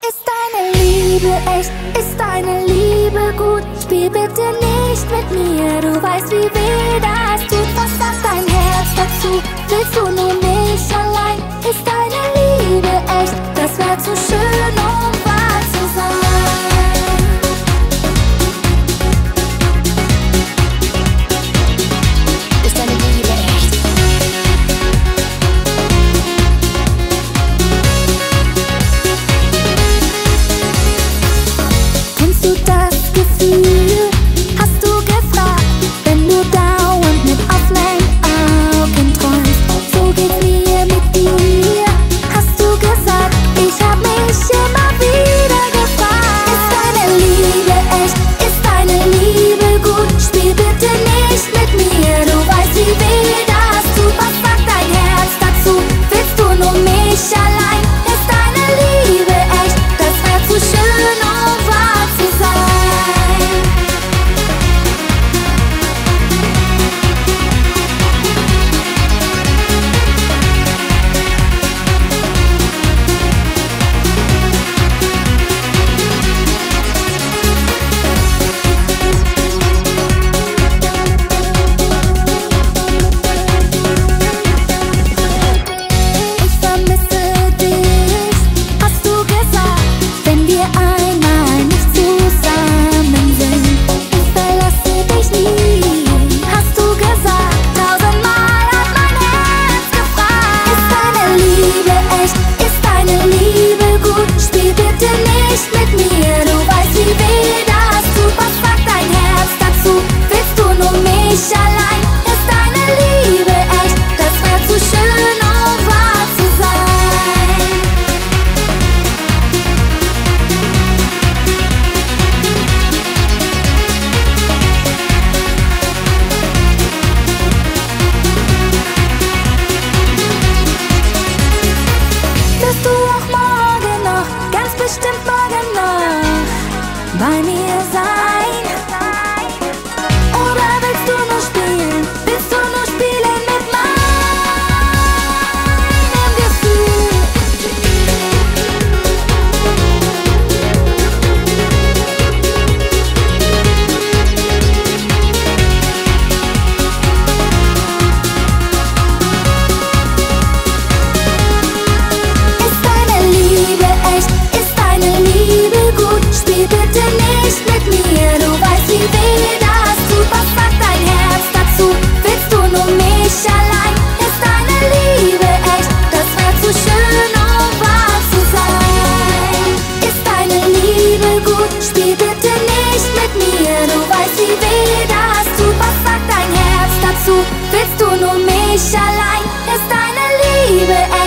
Ist deine Liebe echt? Ist deine Liebe gut? Spiel bitte nicht mit mir, du weißt, wie weh das tut. Was sagt dein Herz dazu? Willst du nur mich allein? Ist deine Liebe echt? Das wär zu schön, um wahr zu sein. Ist deine Liebe echt? Kennst du das Gefühl? Hast du gefragt, wenn du dauernd mit offenen Augen träumst? So geht's mir mit dir. Hast du gesagt, ich hab mich immer wieder gefragt. Ist deine Liebe echt? Ist deine Liebe gut? Spiel bitte nicht mit mir, du weißt, wie weh das tut. Was sagt dein Herz dazu? Willst du nur mich allein? Ist deine Liebe echt? Das wär zu schön, um wahr zu sein. Ich vermisse dich, hast du gesagt, wenn wir einmal nicht zusammen sind. Ich verlasse dich nie, hast du gesagt, 1000-mal hat mein Herz gefragt. Ist deine Liebe echt? Ist deine Liebe gut? Spiel bitte nicht mit mir, du weißt, wie weh das tut. Was sagt dein Herz dazu? Willst du nur mich allein? Ist deine Liebe echt? Das wär zu schön, um wahr zu sein. Wirst du auch morgen noch, ganz bestimmt morgen noch, bei mir sein? Oder willst du nur spielen? Willst du nur spielen mit meinem Gefühl? Ist deine Liebe echt? Ist deine Liebe gut? Spiel bitte nicht mit mir, du weißt, wie weh das tut. Was sagt dein Herz dazu? Willst du nur mich allein? Ist deine Liebe echt? Das wär zu schön, um wahr zu sein. Ist deine Liebe gut? Spiel bitte nicht mit mir, du weißt, wie weh das tut. Was sagt dein Herz dazu? Willst du nur mich allein? Ist deine Liebe echt?